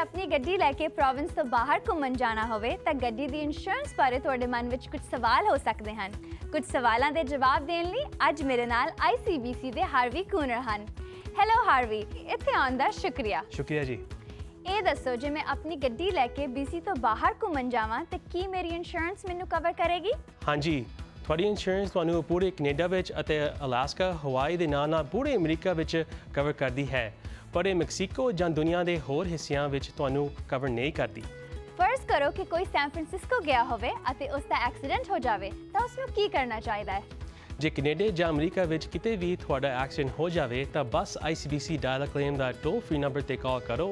अपनी गड्डी लैके प्रोविंस तो बाहर घूमन जाना होवे तां गड्डी दी इंश्योरेंस बारे तुहाडे मन विच कुछ सवाल हो सकते हैं। कुछ सवालों के जवाब देने लई अज मेरे नाल ICBC दे हार्वी कूनर हन। हेलो हार्वी, इत्थे आउण दा शुक्रिया। शुक्रिया जी। ये दसो जे मैं अपनी गड्डी लैके BC तो बाहर घूमन जावां ते की मेरी इंश्योरेंस मैनू कवर करेगी? हाँ जी, थोड़ी इंश्योरेंस तुहानू पूरे कनेडा विच अते अलास्का, हवाई दे नाल पूरे अमेरिका विच कवर करदी है, पर ये मैक्सीको जां दुनिया दे होर हिस्सियां विच तुहानू कवर नहीं करदी। फर्ज करो कि कोई सैन फ्रांसिस्को गया होवे अते उसका एक्सीडेंट हो जावे तां उसनू की करना चाहिदा है? जे कनेडा जां अमेरिका विच किते भी तुहाडा एक्सीडेंट हो जावे तां बस ICBC डायल क्लेम दा टोल फ्री नंबर ते कॉल करो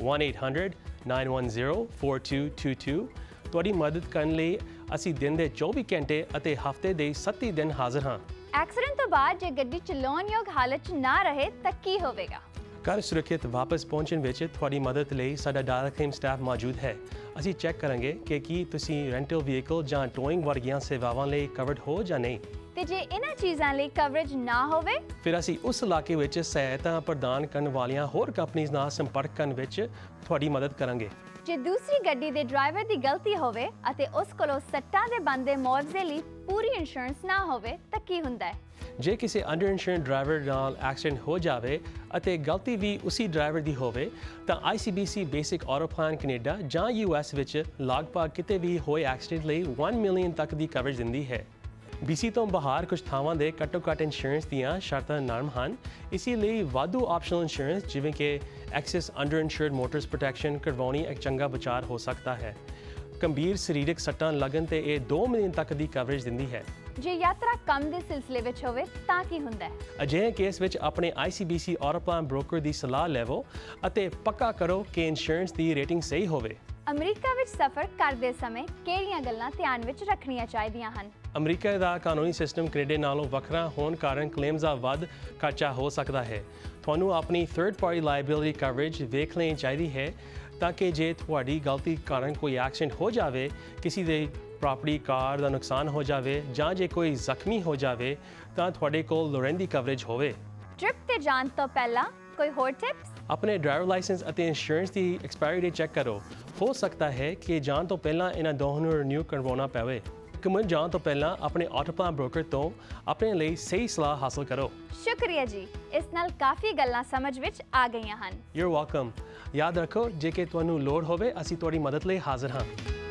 1-800-910-4222। तुहाडी मदद करन लई ਅਸੀਂ दिन ਦੇ 24 ਘੰਟੇ ਅਤੇ ਹਫ਼ਤੇ ਦੇ 37 ਦਿਨ ਹਾਜ਼ਰ ਹਾਂ। एक्सीडेंट तो बाद जे गड्डी चलाउण योग हालत च ना रहे तां की होवेगा? ਘਰ ਸੁਰੱਖਿਅਤ ਵਾਪਸ ਪਹੁੰਚਣ ਵਿੱਚ ਤੁਹਾਡੀ ਮਦਦ ਲਈ ਸਾਡਾ ਡਾਇਲ ਕਲੇਮ ਸਟਾਫ ਮੌਜੂਦ ਹੈ। ਅਸੀਂ ਚੈੱਕ ਕਰਾਂਗੇ ਕਿ ਕੀ ਤੁਸੀਂ ਰੈਂਟਲ ਵਹੀਕਲ ਜਾਂ ਟੋਇੰਗ ਵਰਗੀਆਂ ਸੇਵਾਵਾਂ ਲਈ ਕਵਰਡ ਹੋ ਜਾਂ ਨਹੀਂ। ਤੇ ਜੇ ਇਹਨਾਂ ਚੀਜ਼ਾਂ ਲਈ ਕਵਰੇਜ ਨਾ ਹੋਵੇ ਫਿਰ ਅਸੀਂ ਉਸ ਇਲਾਕੇ ਵਿੱਚ ਸਹਾਇਤਾ ਪ੍ਰਦਾਨ ਕਰਨ ਵਾਲੀਆਂ ਹੋਰ ਕੰਪਨੀਆਂ ਨਾਲ ਸੰਪਰਕ ਕਰਨ ਵਿੱਚ ਤੁਹਾਡੀ ਮਦਦ ਕਰਾਂਗੇ। ਜੇ ਦੂਸਰੀ ਗੱਡੀ ਦੇ ਡਰਾਈਵਰ ਦੀ ਗਲਤੀ ਹੋਵੇ ਅਤੇ ਉਸ ਕੋਲੋਂ ਸੱਟਾਂ ਦੇ ਬੰਦੇ ਮੁਆਵਜ਼ੇ ਲਈ ਪੂਰੀ ਇੰਸ਼ੋਰੈਂਸ ਨਾ ਹੋਵੇ ਤਾਂ ਕੀ ਹੁੰਦਾ ਹੈ? ਜੇ ਕਿਸੇ ਅੰਡਰ ਇੰਸ਼ੋਰਡ ਡਰਾਈਵਰ ਨਾਲ ਐਕਸੀਡੈਂਟ ਹੋ ਜਾਵੇ ਅਤੇ ਗਲਤੀ ਵੀ ਉਸੇ ਡਰਾਈਵਰ ਦੀ ਹੋਵੇ ਤਾਂ ICBC basic auto plan Canada ਜਾਂ US ਵਿੱਚ ਲਗਭਗ ਕਿਤੇ ਵੀ ਹੋਏ ਐਕਸੀਡੈਂਟ ਲਈ 1 ਮਿਲੀਅਨ ਤੱਕ ਦੀ ਕਵਰੇਜ ਦਿੰਦੀ ਹੈ। BC ਤੋਂ ਬਾਹਰ ਕੁਝ ਥਾਵਾਂ ਦੇ ਘੱਟੋ-ਘੱਟ ਇੰਸ਼ੋਰੈਂਸ ਦੀਆਂ ਸ਼ਰਤਾਂ ਨਰਮ ਹਨ, ਇਸੇ ਲਈ ਵਾਧੂ ਆਪਸ਼ਨਲ ਇੰਸ਼ੋਰੈਂਸ ਜਿਵੇਂ ਕਿ excess underinsured motors protection ਕਰਵਾਉਣੀ ਇੱਕ ਚੰਗਾ ਵਿਚਾਰ ਹੋ ਸਕਦਾ ਹੈ। ਗੰਭੀਰ ਸਰੀਰਕ ਸੱਟਾਂ ਲੱਗਣ ਤੇ ਇਹ 2 ਮਿਲੀਅਨ ਤੱਕ ਦੀ ਕਵਰੇਜ ਦਿੰਦੀ ਹੈ। ਜੇ ਯਾਤਰਾ ਕੰਮ ਦੇ ਸਿਲਸਿਲੇ ਵਿੱਚ ਹੋਵੇ ਤਾਂ ਕੀ ਹੁੰਦਾ ਹੈ? ਅਜਿਹੇ ਕੇਸ ਵਿੱਚ ਆਪਣੇ ICBC ਆਟੋ ਪਲਾਨ ਬ੍ਰੋਕਰ ਦੀ ਸਲਾਹ ਲਵੋ ਅਤੇ ਪੱਕਾ ਕਰੋ ਕਿ ਇੰਸ਼ੋਰੈਂਸ ਦੀ ਰੇਟਿੰਗ ਸਹੀ ਹੋਵੇ। ਅਮਰੀਕਾ ਵਿੱਚ ਸਫ਼ਰ ਕਰਦੇ ਸਮੇਂ ਕਿਹੜੀਆਂ ਗੱਲਾਂ ਧਿਆਨ ਵਿੱਚ ਰੱਖਣੀਆਂ ਚਾਹੀਦੀਆਂ ਹਨ? ਅਮਰੀਕਾ ਦਾ ਕਾਨੂੰਨੀ ਸਿਸਟਮ ਕੈਨੇਡਾ ਨਾਲੋਂ ਵੱਖਰਾ ਹੋਣ ਕਾਰਨ ਕਲੇਮਸ ਦਾ ਵੱਧ ਖਰਚਾ ਹੋ ਸਕਦਾ ਹੈ। ਤੁਹਾਨੂੰ ਆਪਣੀ ਥਰਡ ਪਾਰਟੀ ਲਾਇਬਿਲਿਟੀ ਕਵਰੇਜ ਵੇਖ ਲੈਣੀ ਚਾਹੀਦੀ ਹੈ ਤਾਂ ਕਿ ਜੇ ਤੁਹਾਡੀ ਗਲਤੀ ਕਾਰਨ ਕੋਈ ਐਕਸੀਡੈਂਟ ਹੋ ਜਾਵੇ, ਕਿਸੇ ਦੇ ਪ੍ਰੋਪਰਟੀ ਕਾਰ ਦਾ ਨੁਕਸਾਨ ਹੋ ਜਾਵੇ ਜਾਂ ਜੇ ਕੋਈ ਜ਼ਖਮੀ ਹੋ ਜਾਵੇ ਤਾਂ ਤੁਹਾਡੇ ਕੋਲ ਲੋੜੀਂਦੀ ਕਵਰੇਜ ਹੋਵੇ। ਟ੍ਰਿਪ ਤੇ ਜਾਣ ਤੋਂ ਪਹਿਲਾਂ ਕੋਈ ਹੋਰ ਟਿਪਸ? ਆਪਣੇ ਡਰਾਈਵਰ ਲਾਇਸੈਂਸ ਅਤੇ ਇੰਸ਼ੋਰੈਂਸ ਦੀ ਐਕਸਪਾਇਰੀ ਡੇਟ ਚੈੱਕ ਕਰੋ। ਹੋ ਸਕਦਾ ਹੈ ਕਿ ਜਾਣ ਤੋਂ ਪਹਿਲਾਂ ਇਹਨਾਂ ਦੋਹਾਂ ਨੂੰ ਰੀਨਿਊ ਕਰਵਾਉਣਾ ਪਵੇ। ਘੁੰਮਣ ਜਾਣ ਤੋਂ ਪਹਿਲਾਂ ਆਪਣੇ ਆਟੋ ਪਲਾਨ ਬ੍ਰੋਕਰ ਤੋਂ ਆਪਣੇ ਲਈ ਸਹੀ ਸਲਾਹ ਹਾਸਲ ਕਰੋ। ਸ਼ੁਕਰੀਆ ਜੀ, ਇਸ ਨਾਲ ਕਾਫੀ ਗੱਲਾਂ ਸਮਝ ਵਿੱਚ ਆ ਗਈਆਂ ਹਨ। You are welcome. ਯਾਦ ਰੱਖੋ, ਜੇ ਕਿ ਤੁਹਾਨੂੰ ਲੋੜ ਹੋਵੇ ਅਸੀਂ ਤੁਹਾਡੀ ਮਦਦ ਲਈ ਹਾਜ਼ਰ ਹਾਂ।